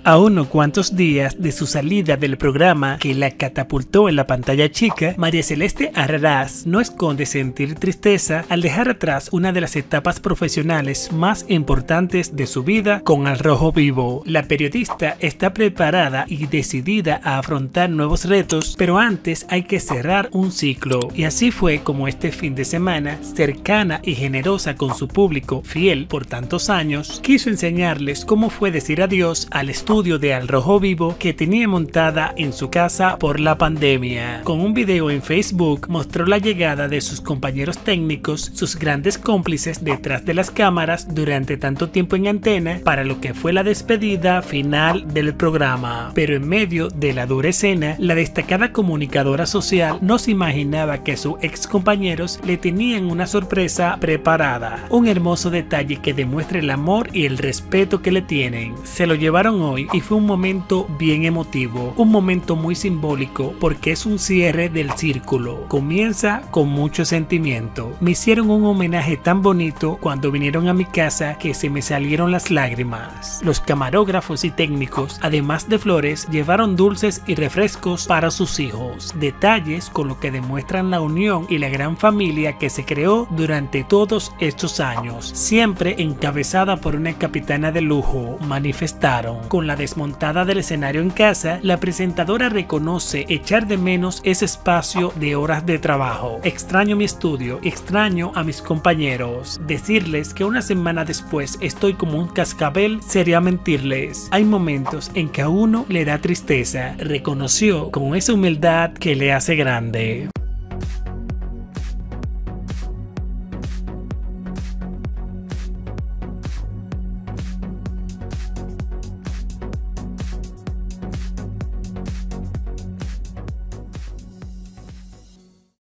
A unos cuantos días de su salida del programa que la catapultó en la pantalla chica, María Celeste Arrarás no esconde sentir tristeza al dejar atrás una de las etapas profesionales más importantes de su vida con Al Rojo Vivo. La periodista está preparada y decidida a afrontar nuevos retos, pero antes hay que cerrar un ciclo. Y así fue como este fin de semana, cercana y generosa con su público, fiel por tantos años, quiso enseñarles cómo fue decir adiós al estudio de Al Rojo Vivo que tenía montada en su casa por la pandemia. Con un video en Facebook mostró la llegada de sus compañeros técnicos, sus grandes cómplices detrás de las cámaras durante tanto tiempo en antena, para lo que fue la despedida final del programa. Pero en medio de la dura escena, la destacada comunicadora social no se imaginaba que sus ex compañeros le tenían una sorpresa preparada. Un hermoso detalle que demuestra el amor y el respeto que le tienen. Se lo llevaron hoy y fue un momento bien emotivo, un momento muy simbólico porque es un cierre del círculo. Comienza con mucho sentimiento. Me hicieron un homenaje tan bonito cuando vinieron a mi casa que se me salieron las lágrimas. Los camarógrafos y técnicos, además de flores, llevaron dulces y refrescos para sus hijos. Detalles con lo que demuestran la unión y la gran familia que se creó durante todos estos años, siempre encabezada por una capitana de lujo, manifestaron. Con la desmontada del escenario en casa, la presentadora reconoce echar de menos ese espacio de horas de trabajo. Extraño mi estudio, extraño a mis compañeros. Decirles que una semana después estoy como un cascabel sería mentirles. Hay momentos en que a uno le da tristeza, reconoció con esa humildad que le hace grande.